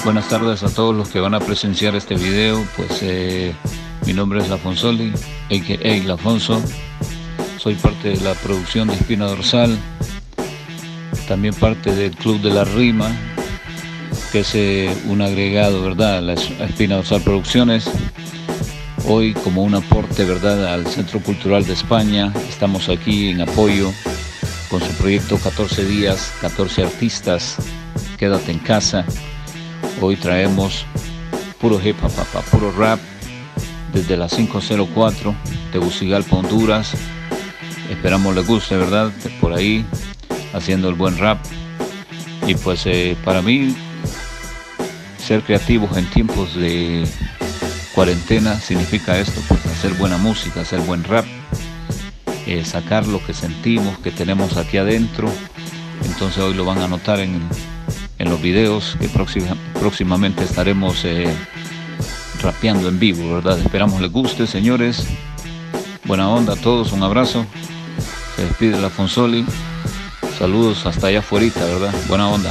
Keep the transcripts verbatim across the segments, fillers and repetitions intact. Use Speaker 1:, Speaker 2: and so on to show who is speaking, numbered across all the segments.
Speaker 1: Buenas tardes a todos los que van a presenciar este video. Pues eh, mi nombre es Lafonsoli, a k a. Lafonso. Soy parte de la producción de Espina Dorsal, también parte del Club de la Rima, que es eh, un agregado, ¿verdad?, a la Espina Dorsal Producciones. Hoy, como un aporte, ¿verdad?, al Centro Cultural de España, estamos aquí en apoyo con su proyecto catorce días, catorce artistas, quédate en casa. Hoy traemos puro hip hop, papá, puro rap, desde las cinco cero cuatro, Tegucigalpa, Honduras. Esperamos les guste, ¿verdad?, por ahí, haciendo el buen rap. Y pues eh, para mí, ser creativos en tiempos de cuarentena significa esto, pues hacer buena música, hacer buen rap, eh, sacar lo que sentimos, que tenemos aquí adentro. Entonces hoy lo van a notar en, en los videos que próxima, próximamente estaremos eh, rapeando en vivo, ¿verdad? Esperamos les guste, señores. Buena onda a todos, un abrazo. Se despide Lafonsoli. Saludos hasta allá afuera, ¿verdad? Buena onda.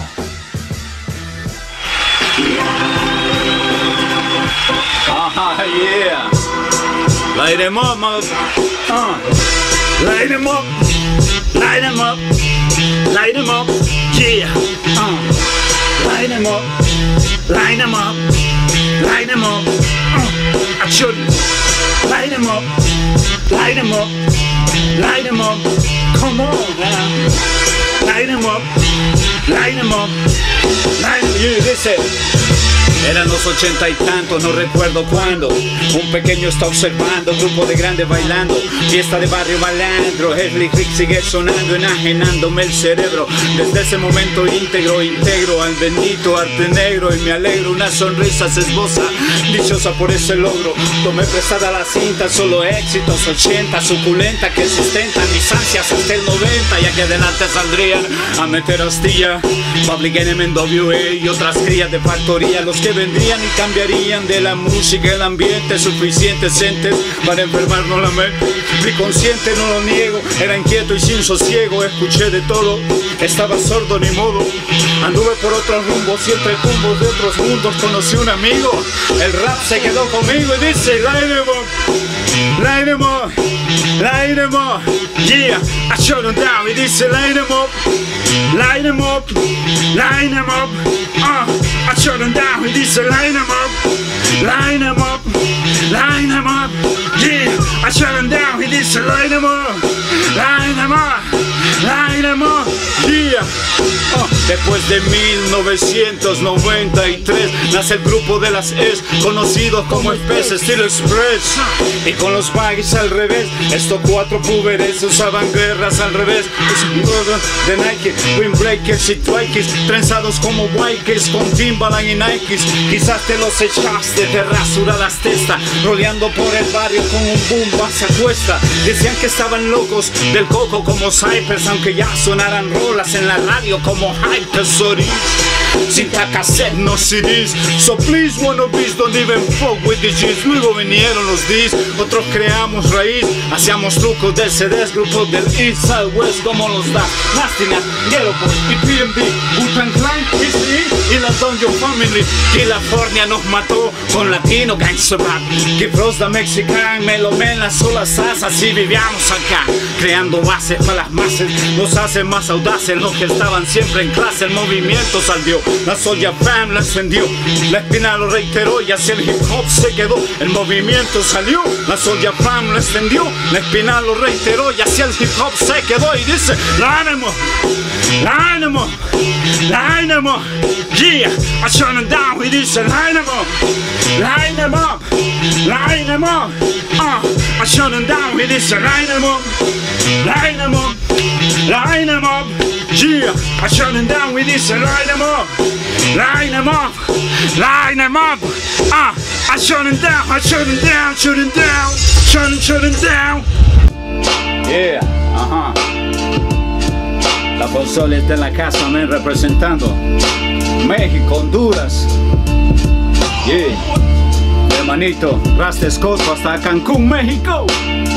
Speaker 2: Ah, yeah. Light them up, mother. Uh. Light them up. Light them up. Light them up. Yeah. Uh. Light them up. Light them up. Light them up. Uh. I shouldn't. Light them up. Light them up. Light them up. Come on now. Light them up. Light them up. Light them up. Yeah, listen. Eran los ochenta y tantos, no recuerdo cuándo. Un pequeño está observando, grupo de grandes bailando, fiesta de barrio malandro. El Rick sigue sonando, enajenándome el cerebro. Desde ese momento íntegro, integro al bendito arte negro. Y me alegro, una sonrisa se esboza, dichosa por ese logro. Tomé prestada la cinta, solo éxitos, ochenta, suculenta, que sustentan mis ansias hasta el noventa. Y aquí adelante saldrían a meter astilla Public Enemy, N W A y otras crías de factoría. Los que vendrían y cambiarían de la música el ambiente, suficientes entes para enfermarnos la mente. Mi consciente no lo niego, era inquieto y sin sosiego. Escuché de todo, estaba sordo ni modo. Anduve por otros rumbos y entre tumbos de otros mundos conocí un amigo. El rap se quedó conmigo y dice: light them up, light them up, light them up. Yeah, I shut them down. Y dice: light them up, light them up, light them up. Uh, I shut them down. Y dice: line them up, line them up, line them up. Yeah, I shut them down. He dice: line them up, line them up, line them up. Yeah. Oh, después de mil novecientos noventa y tres nace el grupo de las S, conocidos como Especie Steel Express. Y con los baggies al revés, estos cuatro púberes usaban guerras al revés. De Nike, windbreakers y twikes, trenzados como bikers con Timbaland y Nikes. Quizás te los echaste, te rasuradas testas, roleando por el barrio con un boom base a cuesta. Decían que estaban locos del coco como Cypress, aunque ya sonaran rolas en la radio como Hyper Sorry. Sin cassette, no C Ds. So please wannabes don't even fuck with the G's. Luego vinieron los D's, otros creamos raíz. Hacíamos trucos de C Ds, grupos del East Side West como los Da, Nasty Nat, Ghetto Boy y P M D, Wu-Tang Clan, y la Dungeon Family. California nos mató con latino gangster rap. Que Frosta Mexican, Melomen, las solas asas. Así vivíamos acá, creando bases para las masas. Nos hacen más audaces los que estaban siempre en clase. El movimiento salió, la Soulja Fam la encendió, la Espina lo reiteró y así el hip hop se quedó. El movimiento salió, la Soulja Fam lo extendió, la Espina lo reiteró y así el hip hop se quedó. Y dice: line them up, line them up, line them up. Yeah, I shut them down. Y dice: line them up, line them up, line them up. Uh, I shut them down. Y dice: line them up, line them up, line them up. Yeah, I shut them down. Y dice: line them up, line them up, line them up. Uh, I shut them down, I shut them down, shut them down, shut them, shut them down. Yeah, ajá. Lafonsoli está en la casa, men, representando México, Honduras. Yeah, hermanito, Rasta Escoto hasta Cancún, México.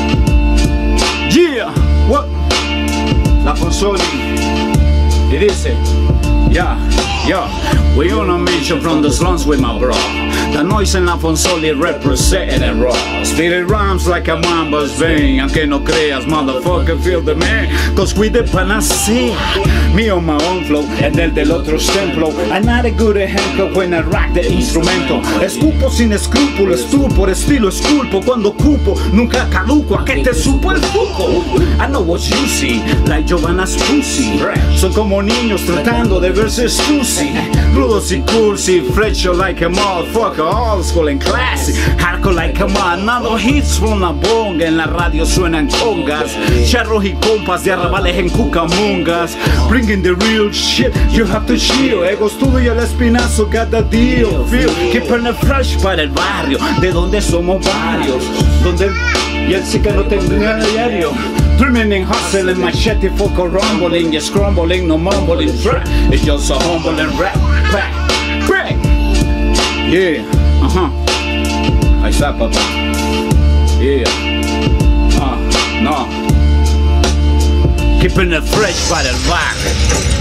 Speaker 2: Yeah, what? Lafonsoli. Y dice: ya, yeah, Yo, we on a mission from the slums with my bro. The noise in La Fonsoli representing it raw. Spirit rhymes like a mamba's vein. Aunque no creas, motherfucker, feel the man. Cause we the panacea. Me on my own flow, and el del otro templo. I'm not a good ejemplo when I rock the instrumento. Escupo sin escrúpulos, tú por estilo esculpo. Cuando cupo, nunca caduco. ¿A qué te supo el cuco? I know what you see, like Giovanna's pussy. Son como niños tratando de verse stussy. Rudos y cursi, frecho like a motherfucker. Old school and classy, hardcore like a man. Nado hits from la bonga, en la radio suenan congas. Charros y compas de arrabales en cucamongas. Bringing the real shit, you have to chill. Ego estudio y el espinazo, got the deal. Feel, keeping it fresh para el barrio, de donde somos varios. Donde y el sí que no tendría diario. Dreaming and hustling, machete, foco rumbling, y scrambling, no mumbling. It's just a humbling rap, back, break. Yeah, uh-huh. Ahí está, papá. Yeah. Uh, no. Keeping it fresh para el barrio.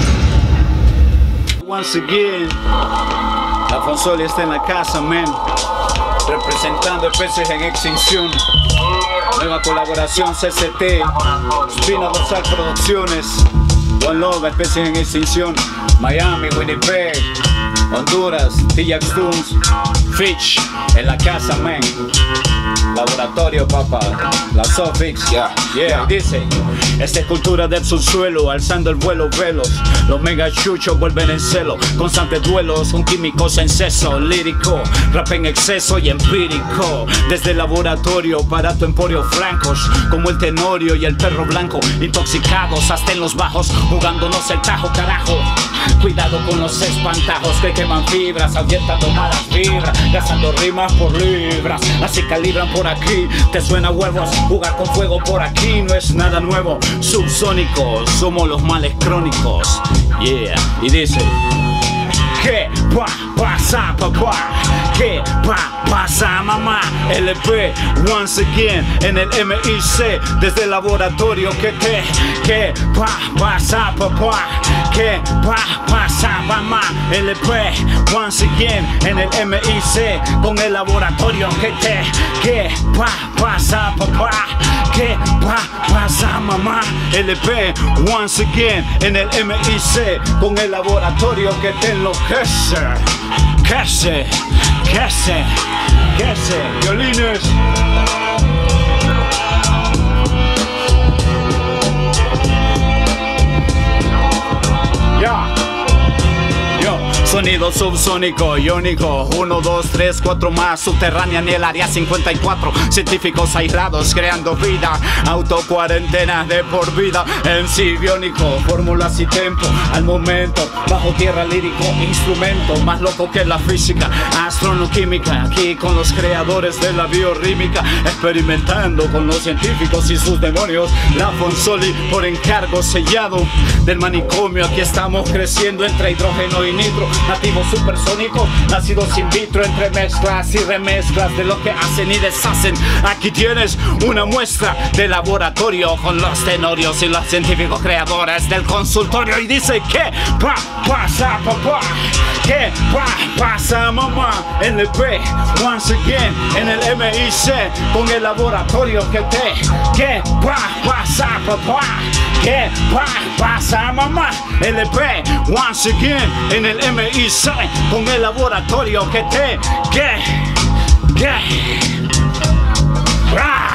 Speaker 2: Once again, La Fonsoli está en la casa, man. Representando especies en extinción. Nueva colaboración C C T, Espina Dorsal Producciones, One Love, especies en extinción. Miami, Winnipeg, Honduras, T-Jax Tunes, Fitch, en la casa, man. Laboratorio, papá, la Sofix, yeah, yeah, dice. Esta es cultura del subsuelo, alzando el vuelo, velos. Los mega chuchos vuelven en celo, constantes duelos, con químicos en seso, lírico, rap en exceso y empírico. Desde el laboratorio para tu emporio francos, como el Tenorio y el perro blanco, intoxicados hasta en los bajos, jugándonos el tajo, carajo. Cuidado con los espantajos que queman fibras, ahuyentando malas vibras, gastando rimas por libras, así calibran por aquí. Te suena huevos, jugar con fuego por aquí no es nada nuevo. Subsónicos, somos los males crónicos. Yeah, y dice: ¿qué va a pasar, papá? ¿Qué va a pasar, mamá? L P, once again, en el M I C, desde el laboratorio que te. ¿Qué va a pasar, papá? ¿Qué va a pasar, mamá? L P, once again, en el M I C, con el laboratorio que te. ¿Qué va a pasar, papá? ¿Qué va a pasar, mamá? L P, once again, en el M I C, con el laboratorio que te enloquece. ¿Qué sé? ¿Qué sé? ¿Qué sé? Violines. Ya. Yo, sonido subsónico, iónico, uno, dos, tres, cuatro más, subterránea en el área cincuenta y cuatro, científicos aislados creando vida, autocuarentena de por vida, M C biónico, fórmulas y tempo, al momento, bajo tierra lírico, instrumento, más loco que la física, astronoquímica, aquí con los creadores de la biorrímica, experimentando con los científicos y sus demonios, La Fonsoli por encargo sellado del manicomio, aquí estamos creciendo entre hidrógeno y nitro, nativos supersónicos, nacidos in vitro, entre mezclas y remezclas de lo que hacen y deshacen. Aquí tienes una muestra de laboratorio con los tenorios y los científicos creadores del consultorio. Y dice: ¿qué va a pasar, papá? ¿Qué va a pasar, mamá? L P, once again, en el M I C, con el laboratorio que te. ¿Qué va a pasar, papá? ¿Qué va a pasar, mamá? L P, once again, en el M I C, con el laboratorio que te. ¿Qué? ¿Qué? ¡Ah!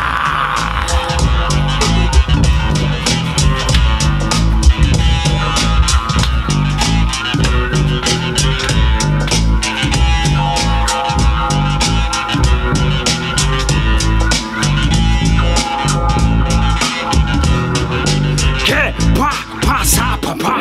Speaker 2: ¿Qué va a pasar, papá?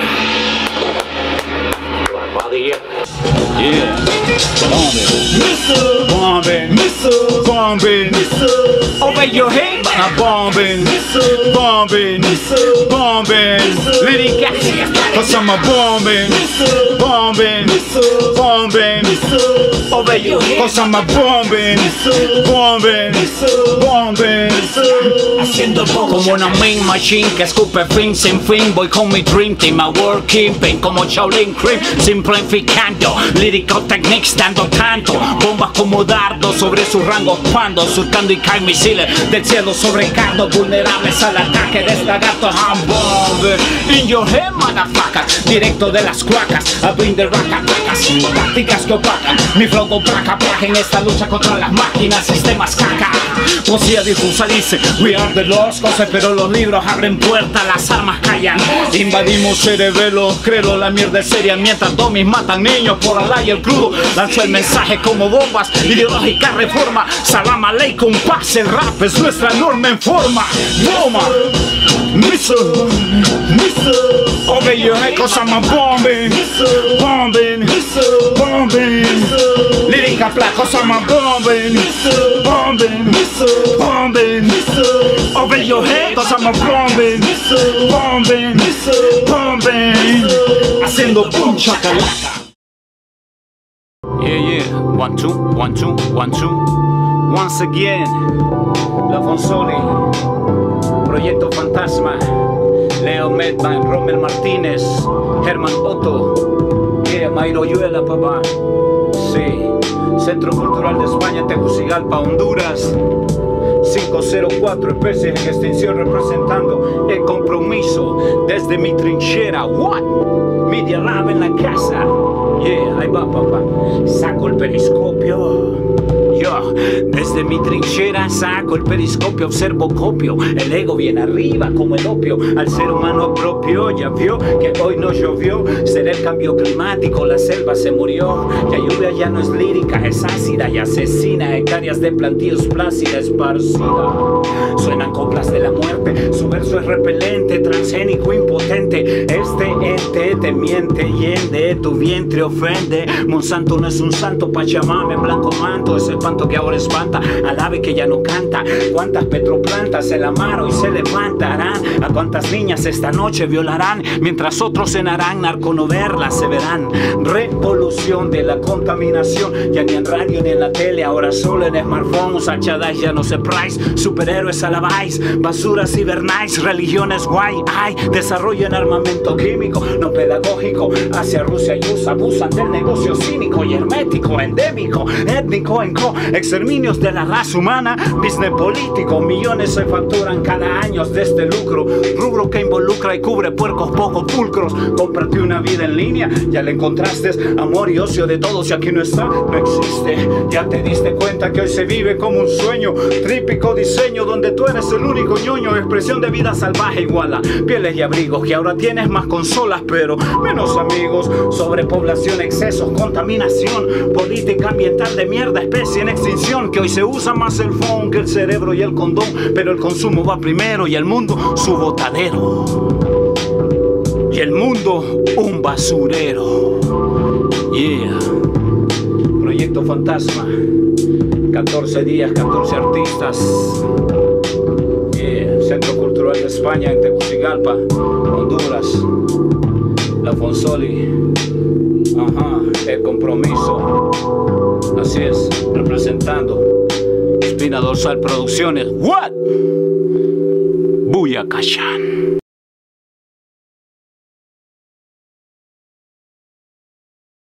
Speaker 2: Yeah, bombing, missile, bombing, missile, bombing, missile. Over your head, a bombing, bombing, bombing. Lyrica, cause I'm a bombing, bombing, bombing. Over you, cause I'm a bombing, bombing, bombing. Haciendo como una main machine que escupe fin sin fin. Voy con mi dream team a working pain como Shaolin Cream, simplificando lyrical techniques dando tanto. Bombas como dardos sobre sus rangos cuando surcando y caen misiles del cielo sobre cardos vulnerables al ataque de esta gato. I'm bombing in your head, motherfucker. Directo de las cuacas a bring the raca placas, tácticas que opacan mi flow con placa placa en esta lucha contra las máquinas, sistemas caca. Poesía difusa dice we are the lost causes, pero los libros abren puertas, las armas callan. Invadimos cerebelos, creo la mierda es seria mientras domis matan niños por Alá y el crudo. Lanzo el mensaje como bombas, ideológica reforma. Salam aleikum, paz, el rap es nuestra norma en forma. Bomba, missile, missile. Over your head cause I'm a bombing, bombing, bombing. Lírica flat cause I'm a bombing, bombing, bombing. Over your head cause I'm a bombing, bombing, bombing. Haciendo boom chacalaca. Yeah, yeah, one, two, one, two, one, two. Once again, La Fonsoli, Proyecto Fantasma, Leo Medman, Rommel Martínez, Germán Otto, yeah, Mayro Yuela, papá. Sí, Centro Cultural de España, Tegucigalpa, Honduras. cinco cero cuatro especies en extinción representando el compromiso desde mi trinchera. What? Media Lab en la casa. Yeah, ahí va papá. Saco el periscopio. Yo, desde mi trinchera saco el periscopio, observo copio. El ego viene arriba como el opio. Al ser humano propio, ya vio que hoy no llovió. Será el cambio climático, la selva se murió. La lluvia ya no es lírica, es ácida y asesina hectáreas de plantíos plácida esparcida. Suenan coplas de la muerte, su verso es repelente, transgénico, impotente. Este ente te miente y de tu vientre ofende. Monsanto no es un santo, Pachamama en blanco manto. Es el panto que ahora espanta al ave que ya no canta. Cuántas petroplantas se la maro y se levantarán. A cuántas niñas esta noche violarán, mientras otros cenarán, narconoverlas se verán. Revolución de la contaminación, ya ni en radio ni en la tele, ahora solo en smartphones. Hachadas ya no se price, superhéroes alabáis, basuras cibernice, religiones guay. Hay desarrollo en armamento químico, no pedagógico, hacia Rusia y U S A abusan del negocio cínico y hermético, endémico, étnico en co, exterminios de la raza humana, business político, millones se facturan cada año de este lucro, rubro que involucra y cubre puercos poco pulcros. Cómprate una vida en línea, ya le encontraste amor y ocio de todos y aquí no está, no existe. Ya te diste cuenta que hoy se vive como un sueño, trípico diseño donde tú eres el único ñoño, expresión de vida salvaje igual a pieles y abrigos, que ahora tienes más consolas pero menos amigos, sobrepoblación, excesos, contaminación, política ambiental de mierda, especie en extinción, que hoy se usa más el phone que el cerebro y el condón, pero el consumo va primero y el mundo su botadero, y el mundo un basurero. Yeah, Proyecto Fantasma, catorce días, catorce artistas. Yeah, Centro Cultural de España en Tegucigalpa, Honduras. La Fonsoli, ajá, el compromiso. Así es, representando Espina Dorsal Producciones. What? Buyacachán.